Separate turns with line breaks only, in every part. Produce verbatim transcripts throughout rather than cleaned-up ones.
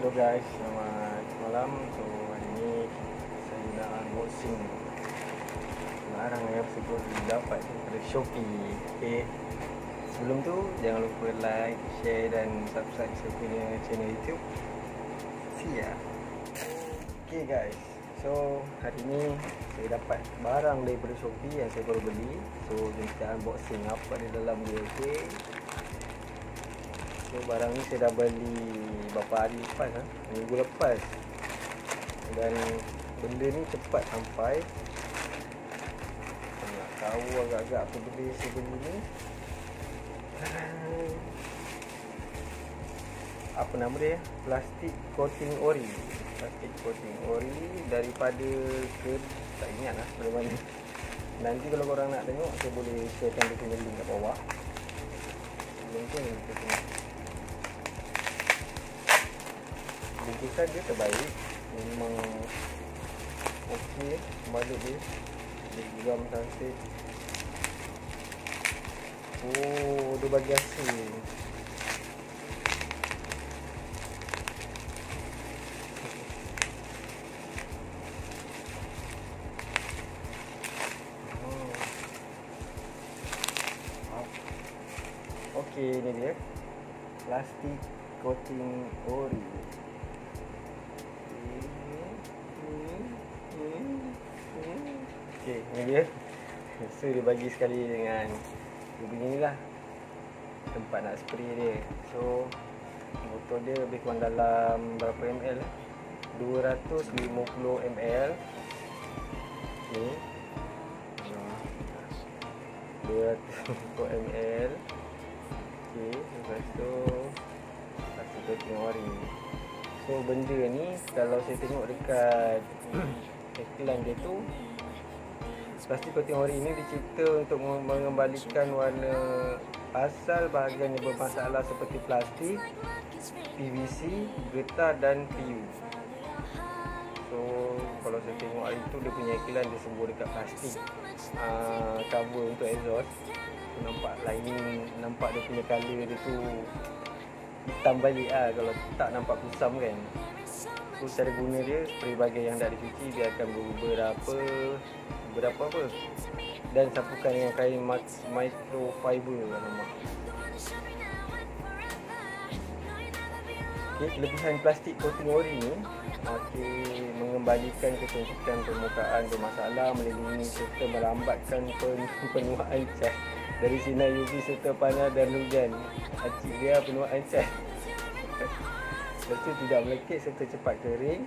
Hello guys, selamat malam. So hari ni saya nak unboxing barang yang saya dapat daripada Shopee. Okay. Sebelum tu jangan lupa like, share dan subscribe saya punya channel YouTube. See ya. Okay guys, so hari ni saya dapat barang daripada Shopee yang saya baru beli. So jom kita unboxing apa di dalam dia. Okay. So barang ni saya dah beli beberapa hari lepas ha? Minggu lepas. Dan benda ni cepat sampai. Saya nak tahu agak-agak apa benda saya beli ni. Apa nama dia? Plastik coating ori. Plastik coating ori daripada ke tak ingat lah dari mana. Nanti kalau korang nak tengok saya boleh sharekan dia punya link kat bawah. Mungkin kita tengok. Bungkusan dia terbaik, memang okey, balik dia dia geram cantik. Oh, dia bagi hasil. Oh. Okey, ini dia plastik coating ori. Okay, ini dia. So dia bagi sekali dengan dia begini lah tempat nak spray dia. So botol dia lebih kurang dalam berapa ml? dua ratus lima puluh mililiter. Okay, dua ratus lima puluh mililiter. Okay, lepas tu plastik coating ori. So benda ni kalau saya tengok dekat iklan dia tu, plastik coating ori ini dicipta untuk mengembalikan warna asal bahagian yang bermasalah seperti plastik, P V C, getah dan P U. So kalau saya tengok hari tu dia punya iklan dia sebut dekat plastik uh, cover untuk exhaust. So, nampak lining, nampak dia punya colour dia tu hitam balik lah, kalau tak nampak kusam kan. So cara guna dia, spray bahagian yang dah dicuci dia akan beberapa berapa apa dan sapukan dengan kain microfiber. Nama. Okay, kelebihan plastik coating ori ni okay, mengembalikan kecantikan permukaan bermasalah, melindungi serta melambatkan penuaan cat dari sinar U V serta panas dan hujan. Acik dia penuaan cat. Lepas tu tidak melekit serta cepat kering.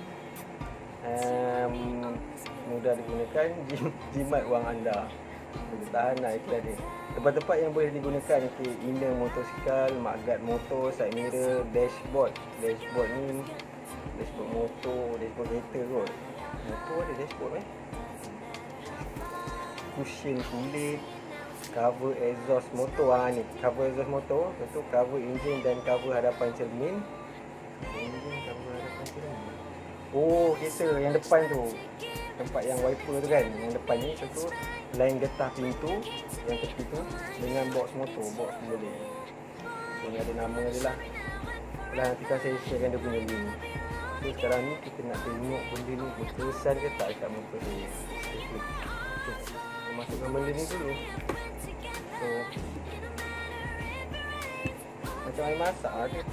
Um, mudah digunakan, jimat wang anda. Boleh tahan lah iklan dia. Tempat-tempat yang boleh digunakan, okay, inner motosikal, mudguard motor, side mirror, dashboard. Dashboard ni dashboard motor, dashboard kereta kot. Motor ada dashboard eh. Cushion kulit, cover exhaust motor ha, ni cover exhaust motor, lepas tu cover enjin dan cover hadapan cermin. Enjin cover hadapan cermin. Oh, kereta yang depan tu, tempat yang wiper tu kan, yang depan ni. Lepas tu line getah pintu yang tepi tu dengan box motor, box boleh. So ni ada nama dia lah. Lah nanti kan saya sharekan dia punya link. So sekarang ni kita nak tengok benda ni berkesan ke tak dekat motor dia. Okay. So, masukkan benda ni dulu. So macam air masak lah dia.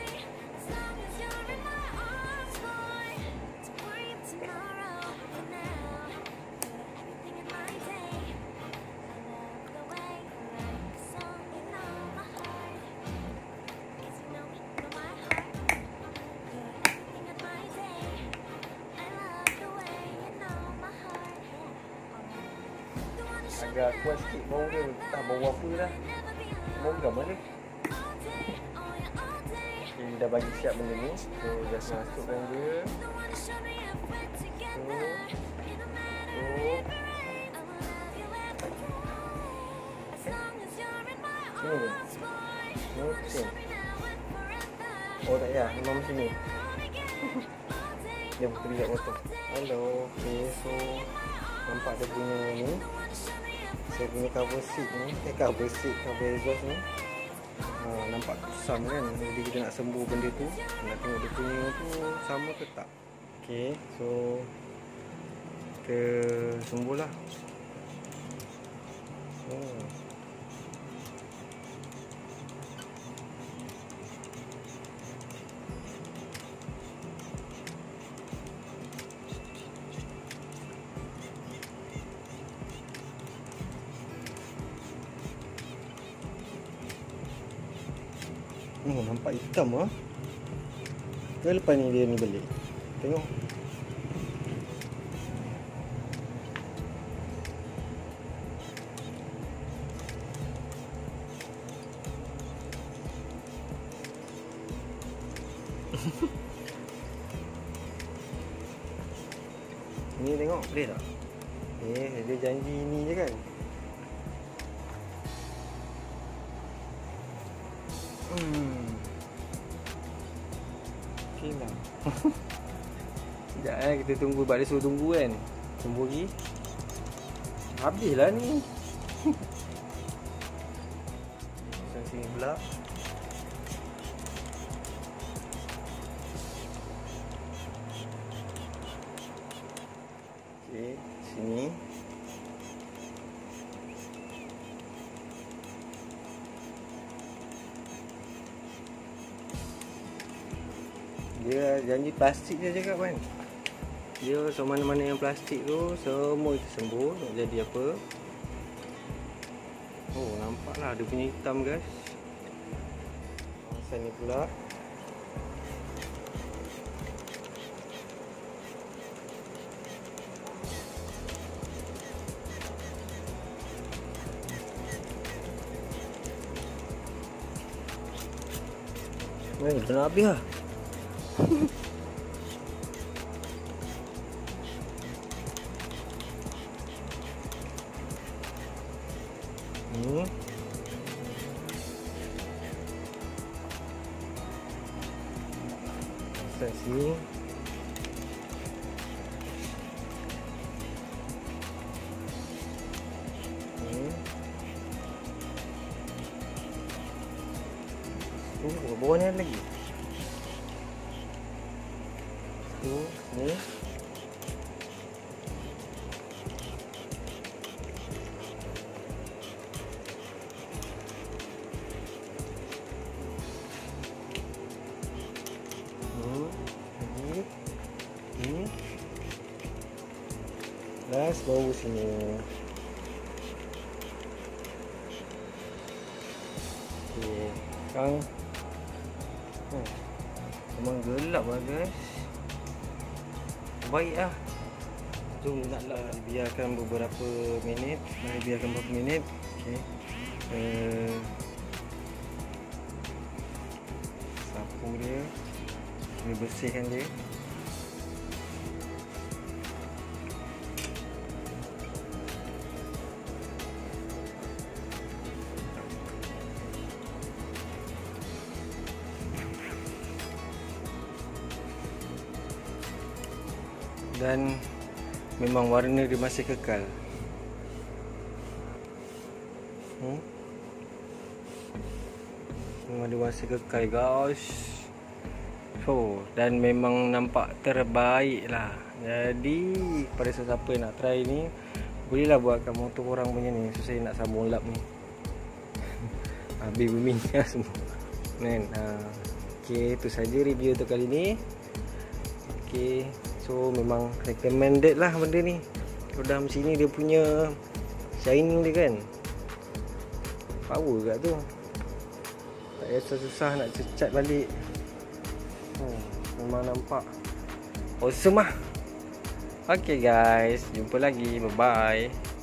Agak kuat sikit bau dia, tak bau apa dah. Bau gambar dia. Okay, dah bagi siap benda ni. So just masukkan dia. So So Sini ni mesin. Oh tak payah, memang sini. Dia betul lihat motor. Hello. Okay, so nampak dia punya ni. Saya punya cover seat ni, eh cover seat, cover exhaust ni. Ha, ha, nampak kusam kan. Jadi kita nak sembuh benda tu, nak tengok dia punya tu sama ke tak. Okay, so kita sembuh lah. Oh. Oh, nampak hitam ah. Ke lepas ni dia ni balik. Tengok. Ni tengok boleh tak? Eh, dia janji ni je kan. Hmm. Okey lah. Sekejap eh, kita tunggu. Sebab dia suruh tunggu kan. Tunggu lagi. Habislah ni. Pasang sini pula. Okey, sini. Dia janji plastik dia cakap kan. Dia so mana-mana yang plastik tu semua itu sembuh. Nak jadi apa? Oh, nampaklah dia punya hitam guys. Pasal ni pula. Eh, dah nak habis lah. Ni pasal sini. Ni oh, bawah ni ada lagi. Tu ni. Ni. Ni. Last bawah sini. Okey, sekarang oh, memang gelap lah guys. Baik lah. Jom naklah biarkan beberapa minit. Mari biarkan beberapa minit. Okey. Uh, sapu dia. Kita bersihkan dia. Dan memang warna dia masih kekal. Hmm? Memang dia masih kekal guys. So, dan memang nampak terbaik lah. Jadi pada sesiapa yang nak try ni, bolehlah buatkan motor korang punya ni. So saya nak sambung lap ni. Habis berminyak semua kan. Ha. Okay, itu saja review untuk kali ni. Okay, so memang recommended lah benda ni. Rodam sini dia punya shining dia kan, power kat tu. Tak payah susah nak cat balik. hmm, Memang nampak awesome lah. Okay guys, jumpa lagi, bye bye.